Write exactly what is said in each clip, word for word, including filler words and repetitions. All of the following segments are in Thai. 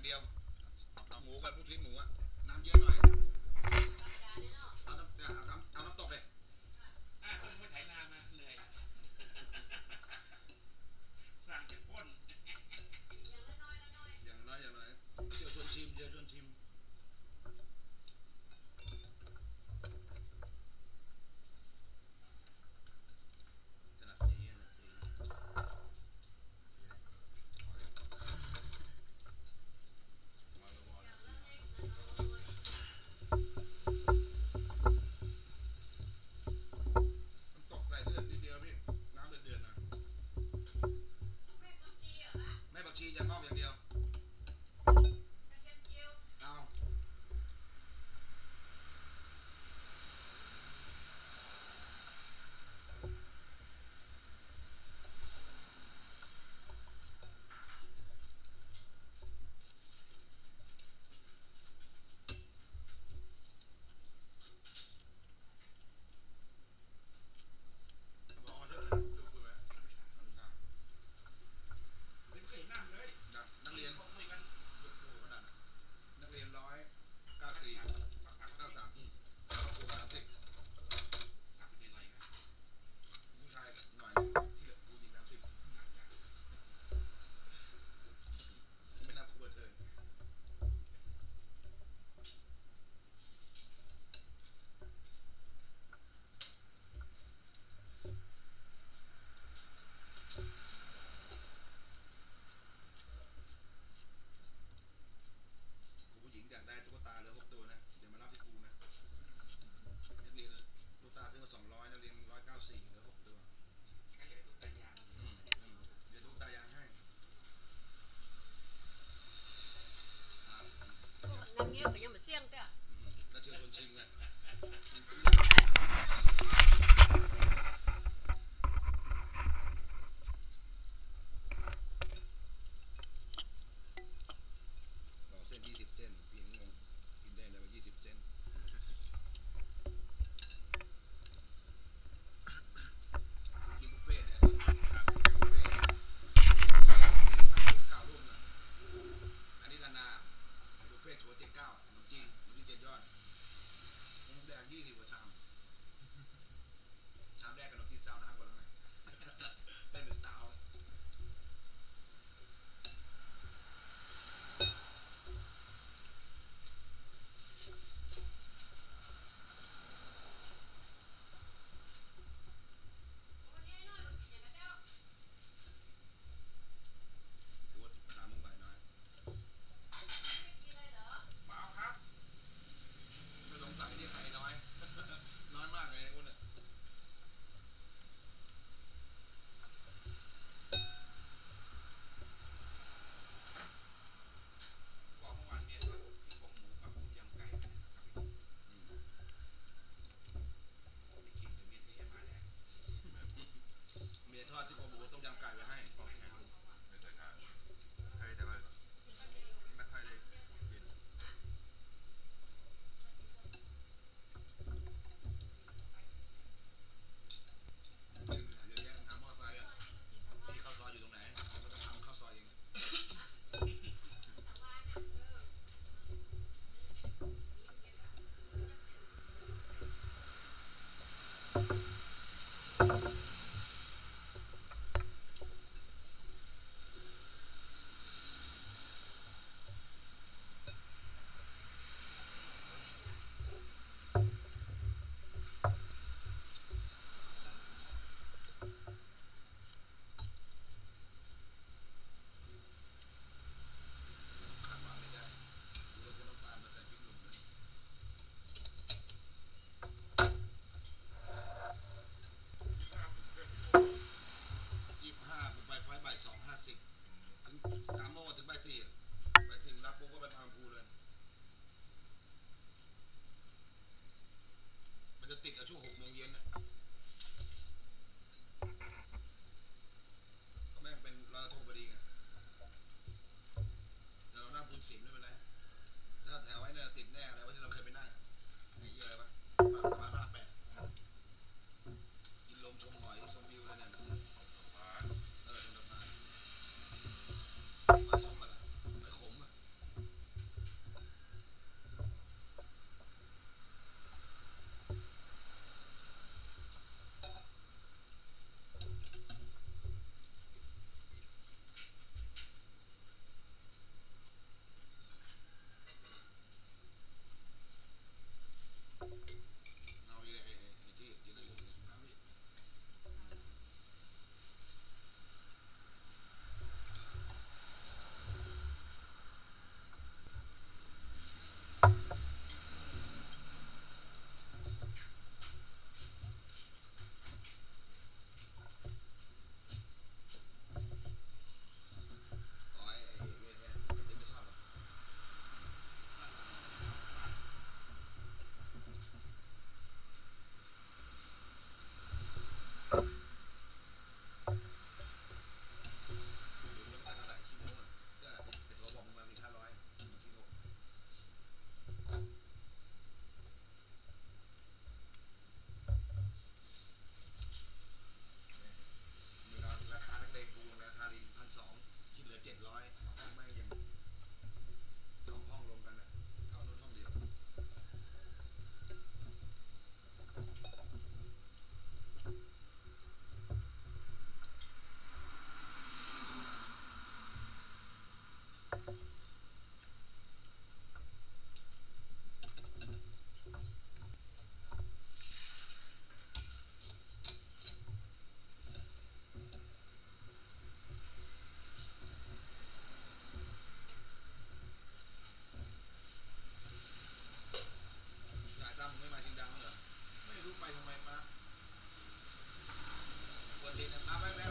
เดียวหมูกับลูกชิ้นหมูอะน้ำเยอะหน่อยเอาน้ำเอาน้ำเอาน้ำตกเลยอ่ะคุณไปไถนามาเหนื่อยสั่งจะป้นอย่างน้อยอย่างน้อยเดี๋ยวชวนชิมเดี๋ยวชวนชิมถนัดสีถนัดสีมาลงมาน้ำตกใส่เลือดนิดเดียวพี่น้ำเดือดเดือดหน่อยไม่ผักชีจะงอกอย่างเดียวเอาบอกเถอะดูคุยไว้ไม่เคยนั่งเลยนักเรียนเขาคุยกันดูขนาดนักเรียนร้อยเก้าสี่เก้าสามแล้วก็ครูสามสิบขับไปหน่อยครับผู้ชายหน่อยที่เหลือครูหญิงสามสิบไม่นับครูเธอครูผู้หญิงอยากได้ตุ๊กตาเหลือหกตัวนะเดี๋ยวมารับที่ครูนะนักเรียนตุ๊กตาซื้อมาสองร้อยนักเรียนร้อยเก้าสี่เหลือหกตัวก็เลยตุ๊กตายางอืมอืมเดี๋ยวตุ๊กตายางให้น้ำเงี้ยวก็ยังมาเสี่ยงเต้อแล้วเชิญชวนชิมไงบอกเส้นยี่สิบเส้นเพียงงงกินได้เลยว่ายี่สิบเส้นกินบุฟเฟ่เนี่ยบุฟเฟ่ข้าวรุ่มนะอันนี้นานาบุฟเฟ่ถั่วเจ๊เก้าขนมจีน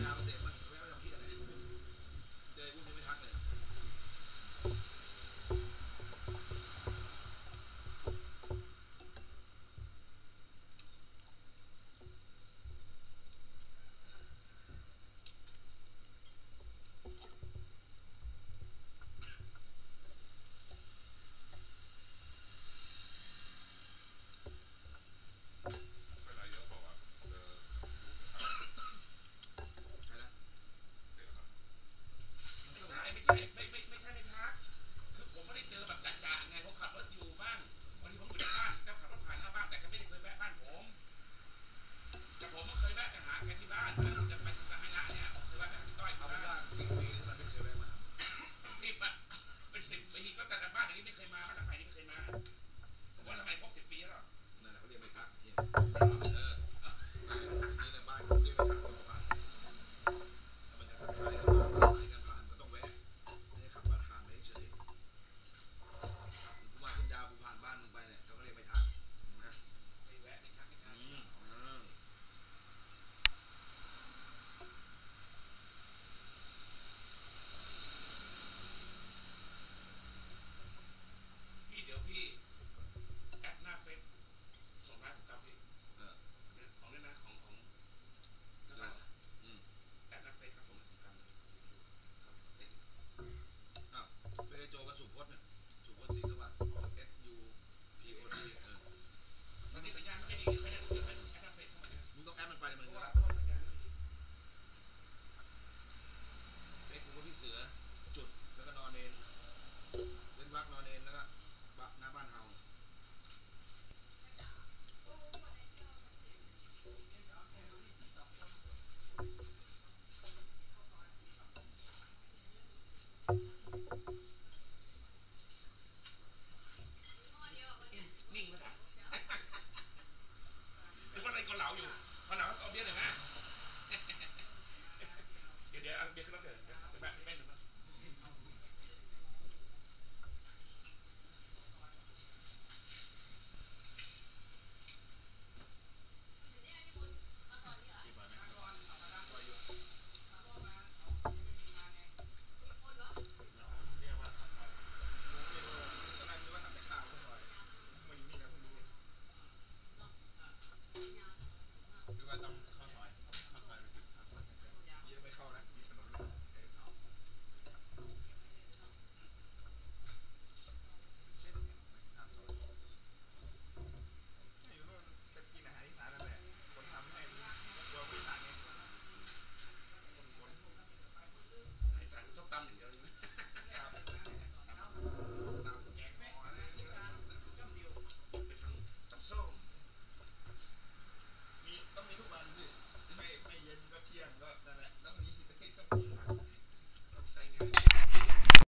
หาเกษตรมันไม่เอาทำที่อะไรเจอพวกนี้ไม่ทักเลยเวลาเยอะบอกว่าเจอใช่แล้วเสียครับไม่ใช่ไม่ใช่ไม่ไม่ไม่ใช่ไม่ทักคือผมไม่ได้เจอแบบจ่าๆไงผมขับรถอยู่บ้างวันนี้ผมอยู่ในบ้านก็ขับรถผ่านหน้าบ้านแต่ก็ไม่ได้เคยแวะบ้านผมแต่ผมก็เคยแวะไปหาแกที่บ้านเวลาผมจะไปทำงานให้น้าเนี่ยผมเคยแวะไปหาพี่ต้อยเอาที่เป็นบ้าว่าน กี่ปีที่มันไม่เคยแวะมาสิบอะเป็นสิบปีก็แต่บ้านอย่างนี้ไม่เคยมาบ้านหลังใหม่นี่ไม่เคยมาผมว่าหลังใหม่ครบสิบปีแล้วนั่นแหละเขาเรียกไม่ทักเฮียเออนี่ในบ้านผมเรียกไม่ทักผมผ่านถ้ามันจะทักทายกันมามาสายกันผ่านก็ต้องแวะไม่ได้ขับมาผ่านไปเฉยกูมาคุณยาวกูผ่านบ้านมึงไปเนี่ยเขาก็เรียกไม่ทักนะไม่แวะไม่ทักไม่ทักอืมอืมพี่เดี๋ยวพี่แอปหน้าเฟซส่งมาให้ผมพี่เออของเล่นนะของของนะครับอืมแอปหน้าเฟซครับผมทำอ้าวเป็นไอ้โจกับสุพจน์เนี่ยสุพจน์ศรีสวัสดิ์ S U P O D เออตอนนี้สัญญาณไม่ค่อยดีไม่ได้ผมจะไปแอปหน้าเฟซเข้ามาเนี่ยมึงต้องแอดมันไปเลยมึงเพราะว่าละเพราะว่าสัญญาณไม่ค่อยดีเฟซกูก็พี่เสือจุดแล้วก็นอนเนนเว้นวรรคนอนเนนแล้วก็บะหน้าบ้านเฮานิ่งเลยครับหรือว่าอะไรก็เหลาอยู่พอเหลาก็เอาเบียร์หน่อยนะเดี๋ยวเดี๋ยวเอาเบียร์ขึ้นรถเถอะเดี๋ยวไปแบะไปแบะหนึ่งนะเรียกว่าทำอะไรตอนแรกนึกว่าทำแต่ข้าวไม่อร่อยมาอยู่นี่แล้วเพิ่งรู้คือว่าต้อง